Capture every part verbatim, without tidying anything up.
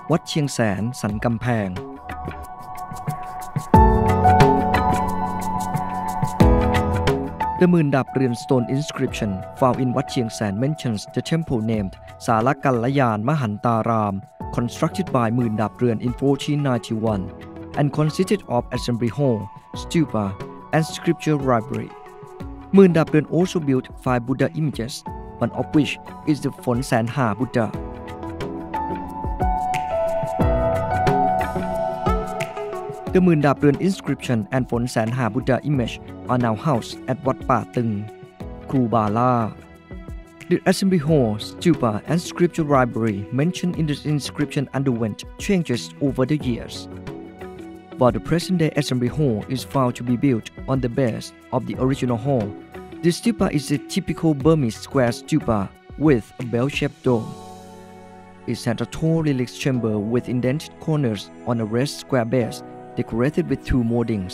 วัดเชียงแสนสันกำแพง The หมื่นดับเรือน stone inscription found in วัดเชียงแสน mentions the temple named สารกัลยานมหันตาราม constructed by หมื่นดับเรือน in fourteen ninety-one and consisted of assembly hall, stupa, and scripture library. หมื่นดับเรือน also built five Buddha images, one of which is the ฝนแสนหา Buddha. The หมื่นดับเรือน inscription and ฝนแสนหา Buddha image are now housed at วัดป่าตึง ครูบาลา The assembly hall, stupa, and scripture library mentioned in the inscription underwent changes over the years. While the present-day assembly hall is found to be built on the base of the original hall, the stupa is a typical Burmese square stupa with a bell-shaped dome. It has a tall relic chamber with indented corners on a raised square base, decorated with two moldings.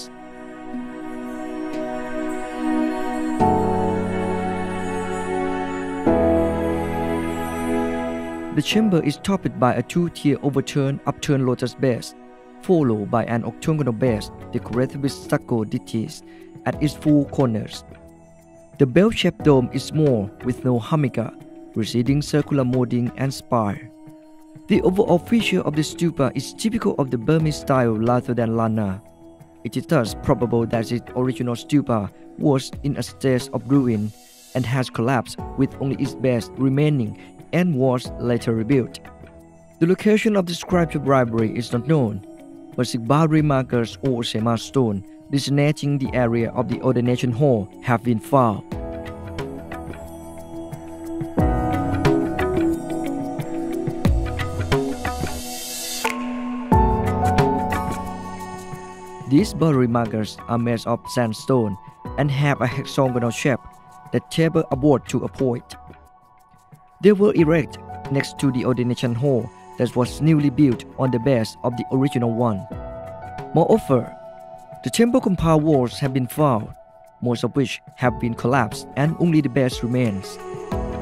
The chamber is topped by a two-tier overturned upturned lotus base, followed by an octagonal base decorated with stucco deities at its four corners. The bell-shaped dome is small with no hamika, receding circular molding and spire. The overall feature of the stupa is typical of the Burmese style rather than Lana. It is thus probable that its original stupa was in a state of ruin and has collapsed with only its base remaining and was later rebuilt. The location of the scripture library is not known, but Sigbari markers or Sema stone designating the area of the ordination hall have been found. These burial markers are made of sandstone and have a hexagonal shape that taper upward to a point. They were erected next to the ordination hall that was newly built on the base of the original one. Moreover, the temple compound walls have been found, most of which have been collapsed and only the base remains.